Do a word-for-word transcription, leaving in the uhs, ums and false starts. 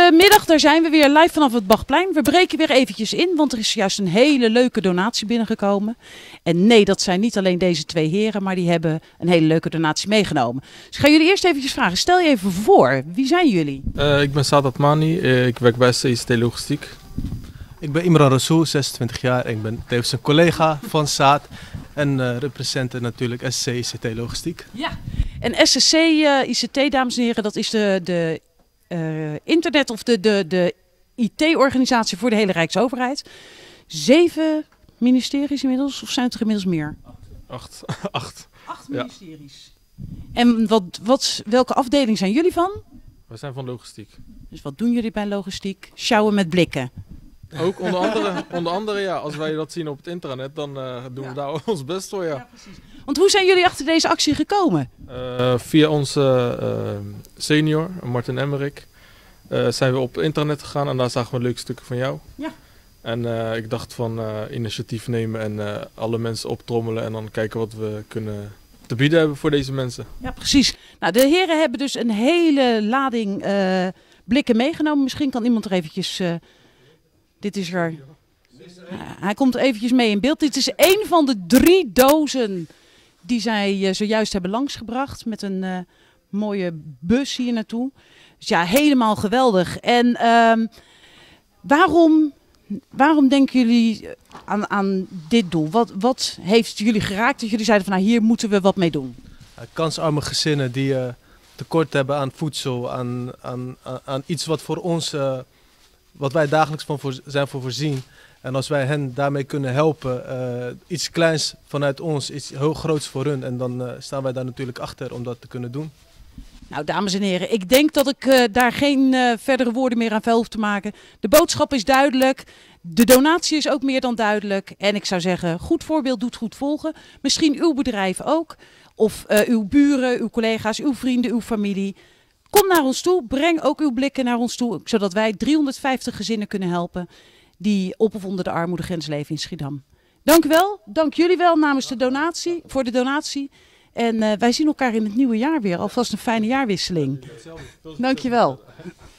Goedemiddag, daar zijn we weer live vanaf het Bachplein. We breken weer eventjes in, want er is juist een hele leuke donatie binnengekomen. En nee, dat zijn niet alleen deze twee heren, maar die hebben een hele leuke donatie meegenomen. Dus ik ga jullie eerst eventjes vragen. Stel je even voor, wie zijn jullie? Uh, ik ben Saad Atmani, uh, ik werk bij S C I C T Logistiek. Ik ben Imran Rasool, zesentwintig jaar. Ik ben tevens een collega van Saad en uh, representer natuurlijk S C I C T Logistiek. Ja, en S C uh, I C T, dames en heren, dat is de, de uh, internet of de, de, de I T-organisatie voor de hele Rijksoverheid. Zeven ministeries inmiddels, of zijn het er inmiddels meer? Acht. Acht, Acht ministeries. Ja. En wat, wat, welke afdeling zijn jullie van? We zijn van logistiek. Dus wat doen jullie bij logistiek? Sjouwen met blikken. Ook onder andere, onder andere, ja, als wij dat zien op het intranet, dan uh, doen ja. we daar ons best voor, ja. Ja, precies. Want hoe zijn jullie achter deze actie gekomen? Uh, via onze uh, senior, Martin Emmerik, uh, zijn we op intranet gegaan en daar zagen we leuke stukken van jou. Ja. En uh, ik dacht van uh, initiatief nemen en uh, alle mensen optrommelen en dan kijken wat we kunnen te bieden hebben voor deze mensen. Ja, precies. Nou, de heren hebben dus een hele lading uh, blikken meegenomen. Misschien kan iemand er eventjes... Uh, Dit is er. Uh, hij komt eventjes mee in beeld. Dit is een van de drie dozen die zij uh, zojuist hebben langsgebracht. Met een uh, mooie bus hier naartoe. Dus ja, helemaal geweldig. En uh, waarom, waarom denken jullie aan, aan dit doel? Wat, wat heeft jullie geraakt dat jullie zeiden van nou, hier moeten we wat mee doen? Uh, kansarme gezinnen die uh, tekort hebben aan voedsel. Aan, aan, aan, aan iets wat voor ons... Uh, wat wij dagelijks van voor, zijn voor voorzien. En als wij hen daarmee kunnen helpen, uh, iets kleins vanuit ons, iets heel groots voor hun. En dan uh, staan wij daar natuurlijk achter om dat te kunnen doen. Nou, dames en heren, ik denk dat ik uh, daar geen uh, verdere woorden meer aan vuil hoef te maken. De boodschap is duidelijk. De donatie is ook meer dan duidelijk. En ik zou zeggen, goed voorbeeld doet goed volgen. Misschien uw bedrijf ook. Of uh, uw buren, uw collega's, uw vrienden, uw familie. Kom naar ons toe, breng ook uw blikken naar ons toe, zodat wij driehonderdvijftig gezinnen kunnen helpen die op of onder de armoedegrens leven in Schiedam. Dank u wel, dank jullie wel namens de donatie, voor de donatie. En uh, wij zien elkaar in het nieuwe jaar weer, alvast een fijne jaarwisseling. Dank je wel.